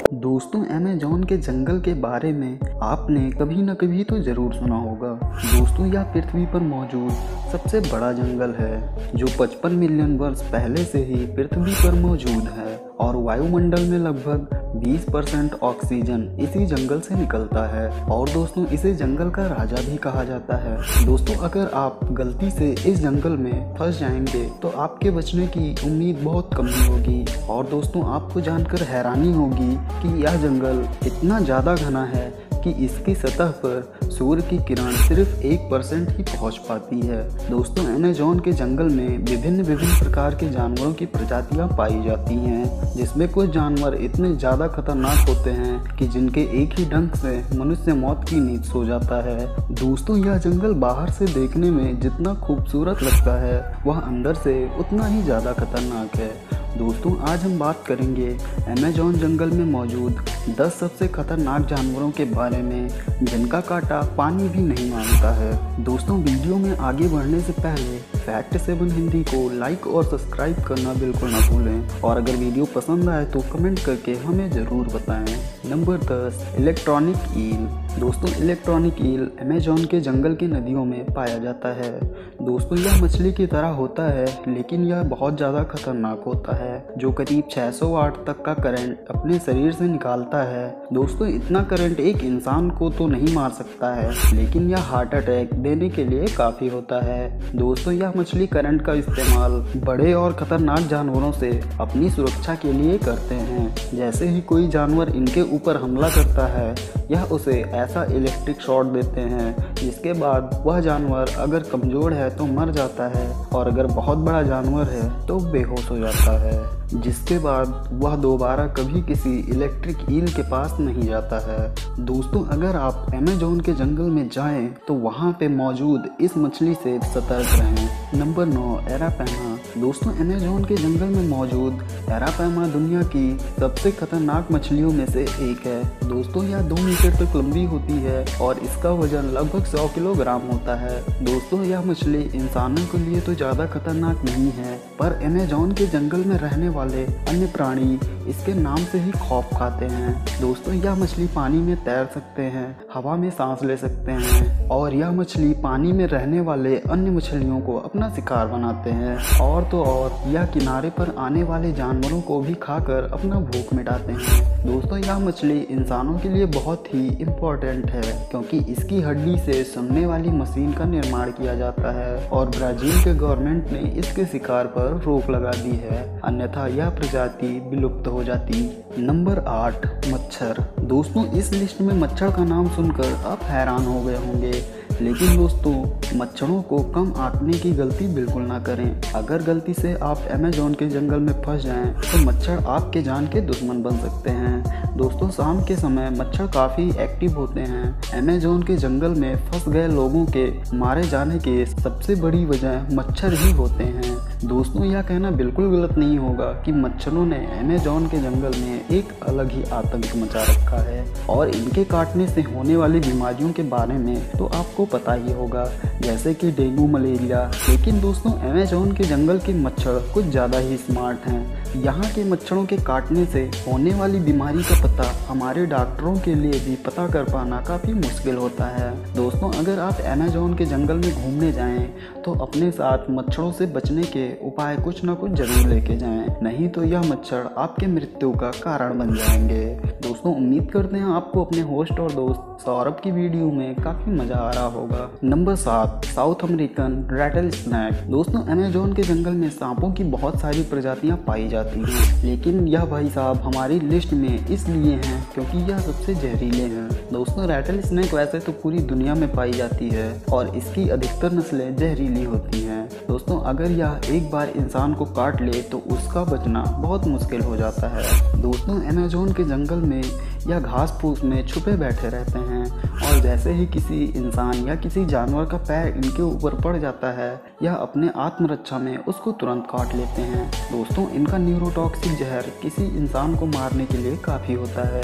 दोस्तों, अमेज़न के जंगल के बारे में आपने कभी न कभी तो ज़रूर सुना होगा। दोस्तों, यह पृथ्वी पर मौजूद सबसे बड़ा जंगल है जो 55 मिलियन वर्ष पहले से ही पृथ्वी पर मौजूद है और वायुमंडल में लगभग 20% ऑक्सीजन इसी जंगल से निकलता है। और दोस्तों, इसे जंगल का राजा भी कहा जाता है। दोस्तों, अगर आप गलती से इस जंगल में फंस जाएंगे तो आपके बचने की उम्मीद बहुत कम ही होगी। और दोस्तों, आपको जानकर हैरानी होगी कि यह जंगल इतना ज़्यादा घना है कि इसकी सतह पर सूर्य की किरण सिर्फ 1% ही पहुंच पाती है। दोस्तों, अमेज़न के जंगल में विभिन्न प्रकार के जानवरों की प्रजातियां पाई जाती हैं, जिसमें कुछ जानवर इतने ज़्यादा खतरनाक होते हैं कि जिनके एक ही डंक से मनुष्य मौत की नींद सो जाता है। दोस्तों, यह जंगल बाहर से देखने में जितना खूबसूरत लगता है वह अंदर से उतना ही ज़्यादा खतरनाक है। दोस्तों, आज हम बात करेंगे अमेज़न जंगल में मौजूद 10 सबसे खतरनाक जानवरों के बारे में जिनका कांटा पानी भी नहीं मांगता है। दोस्तों, वीडियो में आगे बढ़ने से पहले फैक्ट 7 हिंदी को लाइक और सब्सक्राइब करना बिल्कुल ना भूलें और अगर वीडियो पसंद आए तो कमेंट करके हमें ज़रूर बताएं। Number 10, electronic eel. दोस्तों, इलेक्ट्रॉनिक ईल अमेज़न के जंगल की नदियों में पाया जाता है। दोस्तों, यह मछली की तरह होता है लेकिन यह बहुत ज़्यादा खतरनाक होता है जो करीब 600 वाट तक का करंट अपने शरीर से निकालता है। दोस्तों, इतना करंट एक इंसान को तो नहीं मार सकता है लेकिन यह हार्ट अटैक देने के लिए काफ़ी होता है। दोस्तों, यह मछली करंट का इस्तेमाल बड़े और खतरनाक जानवरों से अपनी सुरक्षा के लिए करते हैं। जैसे ही कोई जानवर इनके ऊपर हमला करता है यह उसे ऐसा इलेक्ट्रिक शॉट देते हैं जिसके बाद वह जानवर अगर कमज़ोर है तो मर जाता है और अगर बहुत बड़ा जानवर है तो बेहोश हो जाता है, जिसके बाद वह दोबारा कभी किसी इलेक्ट्रिक ईल के पास नहीं जाता है। दोस्तों, अगर आप अमेज़न के जंगल में जाएं तो वहां पे मौजूद इस मछली से सतर्क रहें। Number 9, arapaima. दोस्तों, अमेज़न के जंगल में मौजूद अरापामा दुनिया की सबसे खतरनाक मछलियों में से एक है। दोस्तों, यह 2 मीटर तक लंबी होती है और इसका वजन लगभग 100 किलोग्राम होता है। दोस्तों, यह मछली इंसानों के लिए तो ज़्यादा खतरनाक नहीं है पर अमेज़न के जंगल में रहने वाले अन्य प्राणी इसके नाम से ही खौफ खाते हैं। दोस्तों, यह मछली पानी में तैर सकते हैं, हवा में सांस ले सकते हैं और यह मछली पानी में रहने वाले अन्य मछलियों को अपना शिकार बनाते हैं। और तो और यह किनारे पर आने वाले जानवरों को भी खाकर अपना भूख मिटाते हैं। दोस्तों, यह मछली इंसानों के लिए बहुत ही इम्पोर्टेंट है क्योंकि इसकी हड्डी से सुनने वाली मशीन का निर्माण किया जाता है और ब्राज़ील के गवर्नमेंट ने इसके शिकार पर रोक लगा दी है, अन्यथा यह प्रजाति विलुप्त हो जाती। नंबर 8, मच्छर। दोस्तों, इस लिस्ट में मच्छर का नाम सुनकर आप हैरान हो गए होंगे लेकिन दोस्तों, मच्छरों को कम आंकने की गलती बिल्कुल ना करें। अगर गलती से आप अमेज़न के जंगल में फंस जाएं तो मच्छर आपके जान के दुश्मन बन सकते हैं। दोस्तों, शाम के समय मच्छर काफ़ी एक्टिव होते हैं। अमेज़न के जंगल में फंस गए लोगों के मारे जाने की सबसे बड़ी वजह मच्छर ही होते हैं। दोस्तों, यह कहना बिल्कुल गलत नहीं होगा कि मच्छरों ने अमेज़न के जंगल में एक अलग ही आतंक मचा रखा है और इनके काटने से होने वाली बीमारियों के बारे में तो आपको पता ही होगा, जैसे कि डेंगू, मलेरिया। लेकिन दोस्तों, अमेज़न के जंगल के मच्छर कुछ ज़्यादा ही स्मार्ट हैं। यहाँ के मच्छरों के काटने से होने वाली बीमारी का पता हमारे डॉक्टरों के लिए भी पता कर पाना काफ़ी मुश्किल होता है। दोस्तों, अगर आप अमेज़न के जंगल में घूमने जाएं तो अपने साथ मच्छरों से बचने के उपाय कुछ ना कुछ जरूर लेके जाएं, नहीं तो यह मच्छर आपके मृत्यु का कारण बन जाएंगे। दोस्तों, उम्मीद करते हैं आपको अपने होस्ट और दोस्त सौरभ की वीडियो में काफ़ी मज़ा आ रहा होगा। Number 7, South American rattlesnake. दोस्तों, अमेज़न के जंगल में सांपों की बहुत सारी प्रजातियां पाई जाती हैं लेकिन यह भाई साहब हमारी लिस्ट में इसलिए हैं क्योंकि यह सबसे जहरीले हैं। दोस्तों, रैटल स्नैक वैसे तो पूरी दुनिया में पाई जाती है और इसकी अधिकतर नस्लें जहरीली होती हैं। दोस्तों, अगर यह एक बार इंसान को काट ले तो उसका बचना बहुत मुश्किल हो जाता है। दोस्तों, अमेज़न के जंगल में यह घास फूस में छुपे बैठे रहते हैं और जैसे ही किसी इंसान या किसी जानवर का पैर इनके ऊपर पड़ जाता है यह अपने आत्मरक्षा में उसको तुरंत काट लेते हैं। दोस्तों, इनका न्यूरोटॉक्सिक जहर किसी इंसान को मारने के लिए काफ़ी होता है।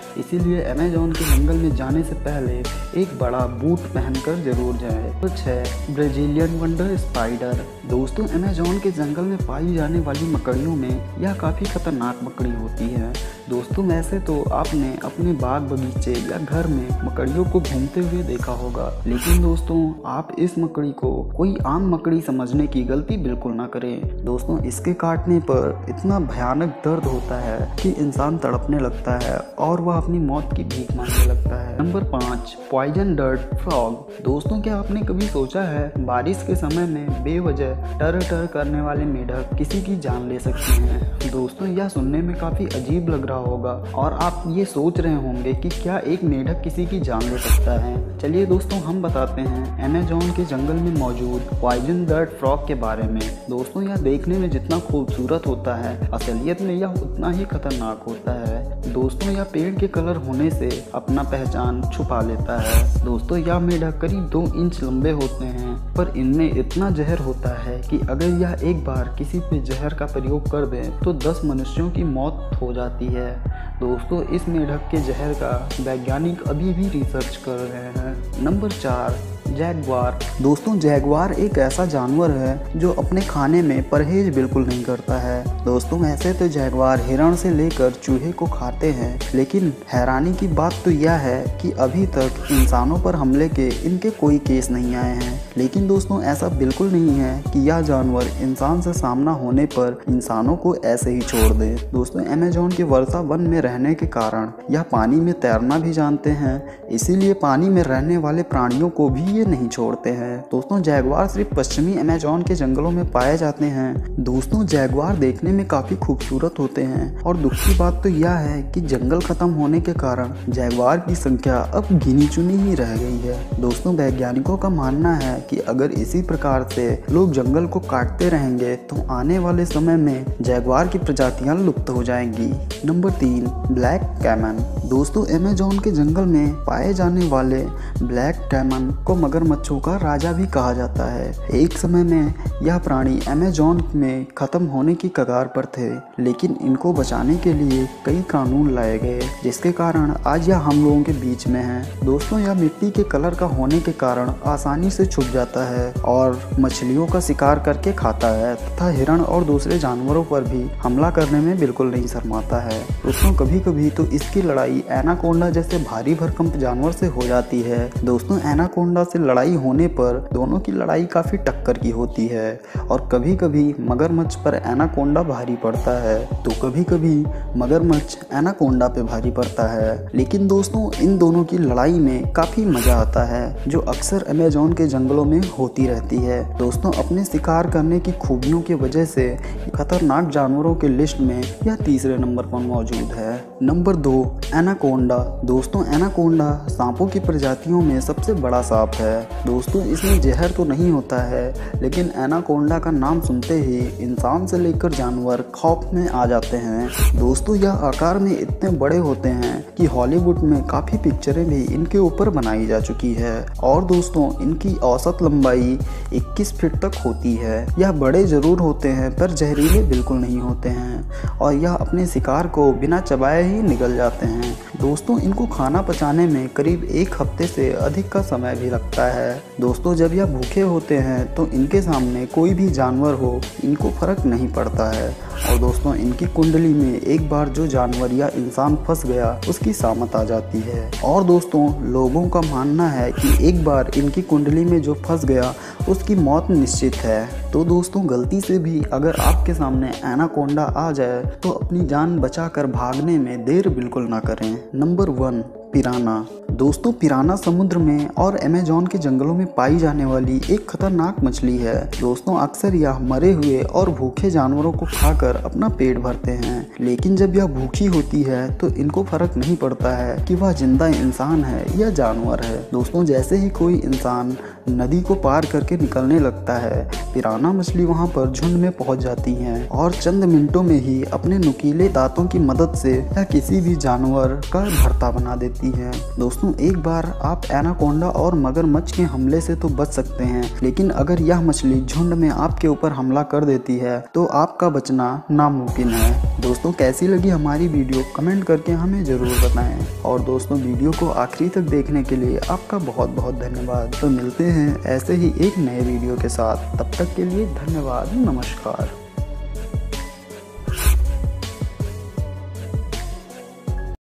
इसीलिए अमेज़न के जंगल में जाने से पहले एक बड़ा बूट पहनकर जरूर जाए। कुछ है ब्राजीलियन वंडर स्पाइडर। दोस्तों, अमेज़न के जंगल में पाई जाने वाली मकड़ियों में यह काफ़ी खतरनाक मकड़ी होती है। दोस्तों, वैसे तो आपने अपने बाग बगीचे या घर में मकड़ियों को घूमते हुए देखा होगा, लेकिन दोस्तों आप इस मकड़ी को कोई आम मकड़ी समझने की गलती बिल्कुल ना करें। दोस्तों, इसके काटने पर इतना भयानक दर्द होता है कि इंसान तड़पने लगता है और वह अपनी मौत की भीख मांगने लगता है। Number 5, poison dart frog. दोस्तों, क्या आपने कभी सोचा है बारिश के समय में बेवजह टर टर करने वाले मेढक किसी की जान ले सकते हैं? दोस्तों, यह सुनने में काफी अजीब लग रहा होगा और आप ये सोच रहे होंगे कि क्या एक मेढक किसी की जान ले सकता है। चलिए दोस्तों, हम बताते हैं अमेज़न के जंगल में मौजूद पॉइजन डर्ट फ्रॉग के बारे में। दोस्तों, यह देखने में जितना खूबसूरत होता है, असलियत में यह उतना ही खतरनाक होता है। दोस्तों, यह पेड़ के कलर होने से अपना पहचान छुपा लेता है। दोस्तों, यह मेढक करीब 2 इंच लंबे होते हैं, पर इनमें इतना जहर होता है कि अगर यह एक बार किसी पे जहर का प्रयोग कर दें तो 10 मनुष्यों की मौत हो जाती है। दोस्तों, इस मेढक के जहर का वैज्ञानिक अभी भी रिसर्च कर रहे हैं। Number 4, Jaguar. दोस्तों, जैगवार एक ऐसा जानवर है जो अपने खाने में परहेज बिल्कुल नहीं करता है। दोस्तों, ऐसे तो जैगवार हिरण से लेकर चूहे को खाते हैं, लेकिन हैरानी की बात तो यह है कि अभी तक इंसानों पर हमले के इनके कोई केस नहीं आए हैं। लेकिन दोस्तों, ऐसा बिल्कुल नहीं है कि यह जानवर इंसान से सामना होने पर इंसानों को ऐसे ही छोड़ दे। दोस्तों, अमेज़न के वर्षा वन में रहने के कारण यह पानी में तैरना भी जानते हैं, इसीलिए पानी में रहने वाले प्राणियों को भी ये नहीं छोड़ते हैं। दोस्तों, जैगवार सिर्फ पश्चिमी अमेज़न के जंगलों में पाए जाते हैं। दोस्तों, जैगवार देखने में काफी खूबसूरत होते हैं और दुख की बात तो यह है कि जंगल खत्म होने के कारण जैगवार की संख्या अब गिनी चुनी ही रह गई है। दोस्तों, वैज्ञानिकों का मानना है कि अगर इसी प्रकार से लोग जंगल को काटते रहेंगे तो आने वाले समय में जैगवार की प्रजातियां लुप्त हो जाएंगी। Number 3, black caiman. दोस्तों, अमेज़न के जंगल में पाए जाने वाले ब्लैक कैमन को मगरमच्छों का राजा भी कहा जाता है। एक समय में यह प्राणी अमेज़न में खत्म होने की कगार पर थे, लेकिन इनको बचाने के लिए कई कानून लाए गए, जिसके कारण आज यह हम लोगों के बीच में है। दोस्तों, यह मिट्टी के कलर का होने के कारण आसानी से छुप जाता है और मछलियों का शिकार करके खाता है तथा हिरण और दूसरे जानवरों पर भी हमला करने में बिल्कुल नहीं शर्माता है। दोस्तों, कभी कभी तो इसकी लड़ाई एनाकोंडा जैसे भारी भरकम जानवर से हो जाती है। दोस्तों, एनाकोंडा से लड़ाई होने पर दोनों की लड़ाई काफी टक्कर की होती है और कभी कभी मगरमच्छ पर एनाकोंडा भारी पड़ता है तो कभी कभी मगरमच्छ एनाकोंडा पे भारी पड़ता है। लेकिन दोस्तों, इन दोनों की लड़ाई में काफी मजा आता है, जो अक्सर अमेज़न के जंगलों में होती रहती है। दोस्तों, अपने शिकार करने की खूबियों की वजह से खतरनाक जानवरों के लिस्ट में यह तीसरे नंबर पर मौजूद है। Number 2, anaconda. दोस्तों, एनाकोंडा सांपों की प्रजातियों में सबसे बड़ा सांप है। दोस्तों, इसमें जहर तो नहीं होता है, लेकिन एनाकोंडा का नाम सुनते ही इंसान से लेकर जानवर खौफ में आ जाते हैं। दोस्तों, यह आकार में इतने बड़े होते हैं कि हॉलीवुड में काफी पिक्चरें भी इनके ऊपर बनाई जा चुकी है और दोस्तों, इनकी औसत लंबाई 21 फीट तक होती है। यह बड़े जरूर होते हैं पर जहरीले बिल्कुल नहीं होते हैं और यह अपने शिकार को बिना चबाए ही निगल जाते हैं। दोस्तों, इनको खाना पचाने में करीब 1 हफ्ते से अधिक का समय भी लगता है। दोस्तों, जब यह भूखे होते हैं तो इनके सामने कोई भी जानवर हो, इनको फर्क नहीं पड़ता है और दोस्तों, इनकी कुंडली में एक बार जो जानवर या इंसान फंस गया उसकी सामत आ जाती है और दोस्तों, लोगों का मानना है कि एक बार इनकी कुंडली में जो फंस गया उसकी मौत निश्चित है। तो दोस्तों, गलती से भी अगर आपके सामने एनाकोंडा आ जाए तो अपनी जान बचाकर भागने में देर बिल्कुल ना करें। Number 1, piranha. दोस्तों, पिराना समुद्र में और अमेज़न के जंगलों में पाई जाने वाली एक खतरनाक मछली है। दोस्तों, अक्सर यह मरे हुए और भूखे जानवरों को खाकर अपना पेट भरते हैं, लेकिन जब यह भूखी होती है तो इनको फर्क नहीं पड़ता है कि वह जिंदा इंसान है या जानवर है। दोस्तों, जैसे ही कोई इंसान नदी को पार करके निकलने लगता है। पिराना मछली वहां पर झुंड में पहुंच जाती हैं और चंद मिनटों में ही अपने नुकीले दांतों की मदद से यह किसी भी जानवर का भरता बना देती है। दोस्तों, एक बार आप एनाकोंडा और मगरमच्छ के हमले से तो बच सकते हैं, लेकिन अगर यह मछली झुंड में आपके ऊपर हमला कर देती है तो आपका बचना नामुमकिन है। दोस्तों, कैसी लगी हमारी वीडियो कमेंट करके हमें जरूर बताएं। और दोस्तों, वीडियो को आखिरी तक देखने के लिए आपका बहुत बहुत धन्यवाद। तो मिलते हैं ऐसे ही एक नए वीडियो के साथ, तब तक के लिए धन्यवाद, नमस्कार।